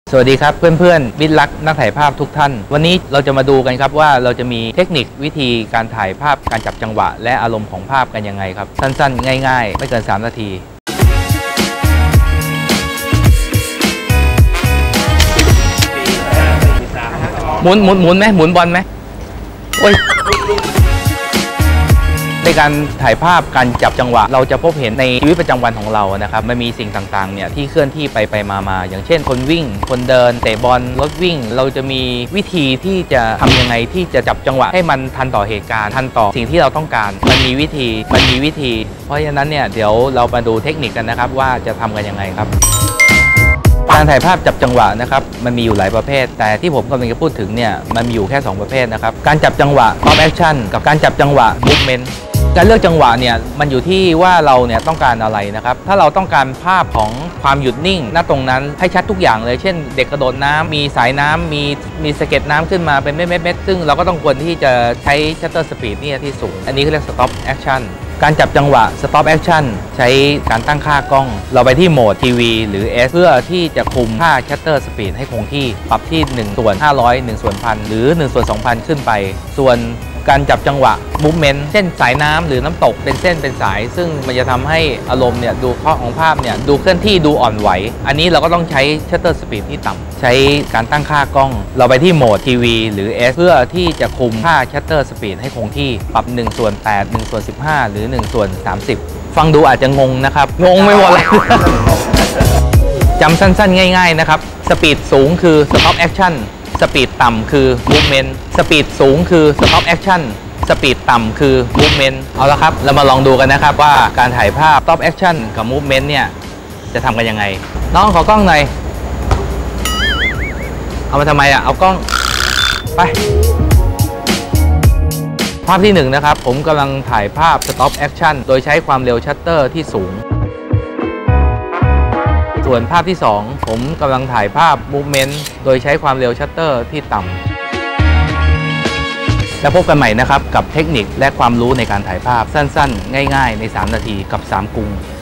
สวัสดีครับเพื่อนๆมิตรรักนักถ่ายภาพทุกท่านวันนี้เราจะมาดูกันครับว่าเราจะมีเทคนิควิธีการถ่ายภาพการจับจังหวะและอารมณ์ของภาพกันยังไงครับสั้นๆง่ายๆไม่เกิน3 นาทีหมุนไหมหมุนบอลไหมโอ้ยในการถ่ายภาพการจับจังหวะเราจะพบเห็นในชีวิตประจำวันของเรานะครับมันมีสิ่งต่างๆเนี่ยที่เคลื่อนที่ไปมาอย่างเช่นคนวิ่งคนเดินเตะบอลรถวิ่งเราจะมีวิธีที่จะทำยังไงที่จะจับจังหวะให้มันทันต่อเหตุการณ์ทันต่อสิ่งที่เราต้องการมันมีวิธีเพราะฉะนั้นเนี่ยเดี๋ยวเรามาดูเทคนิคกันนะครับว่าจะทำกันยังไงครับการถ่ายภาพจับจังหวะนะครับมันมีอยู่หลายประเภทแต่ที่ผมกำลังจะพูดถึงเนี่ยมันมีอยู่แค่2ประเภทนะครับการจับจังหวะ Stop Action กับการจับจังหวะ Movementการเลือกจังหวะเนี่ยมันอยู่ที่ว่าเราเนี่ยต้องการอะไรนะครับถ้าเราต้องการภาพของความหยุดนิ่งณตรงนั้นให้ชัดทุกอย่างเลยเช่นเด็กกระโดดน้ำมีสายน้ำมีสะเก็ดน้ำขึ้นมาเป็นเม็ดซึ่งเราก็ต้องควรที่จะใช้ Shutter Speed นี่ที่สูงอันนี้เขาเรียก Stop Action การจับจังหวะ Stop Action ใช้การตั้งค่ากล้องเราไปที่โหมดทีวีหรือ S เพื่อที่จะคุมค่า Shutter Speed ให้คงที่ปรับที่1/500 1/1000หรือ1/2000ขึ้นไปส่วนการจับจังหวะ movement เช่นสายน้ำหรือน้ำตกเป็นเส้นเป็นสายซึ่งมันจะทำให้อารมณ์เนี่ยดูข้อของภาพเนี่ยดูเคลื่อนที่ดูอ่อนไหวอันนี้เราก็ต้องใช้ shutter speed ที่ต่ำใช้การตั้งค่ากล้องเราไปที่โหมดทีวีหรือ S เพื่อที่จะคุมค่า shutter speed ให้คงที่ปรับ1/8 1/15หรือ1/30ฟังดูอาจจะงงนะครับงงไม่หมดเลย จำสั้นๆง่ายๆนะครับสปีดสูงคือ stop actionสปีดต่ำคือ movement สปีดสูงคือ stop action สปีดต่ำคือ movement เอาละครับเรามาลองดูกันนะครับว่าการถ่ายภาพ stop action กับ movement เนี่ยจะทำกันยังไงน้องขอกล้องหน่อยเอามาทำไมเอากล้องไปภาพที่1นะครับผมกำลังถ่ายภาพ stop action โดยใช้ความเร็วชัตเตอร์ที่สูงส่วนภาพที่2ผมกำลังถ่ายภาพ movement โดยใช้ความเร็วชัตเตอร์ที่ต่ำแล้วพบกันใหม่นะครับกับเทคนิคและความรู้ในการถ่ายภาพสั้นๆง่ายๆใน3 นาทีกับ3 กรุง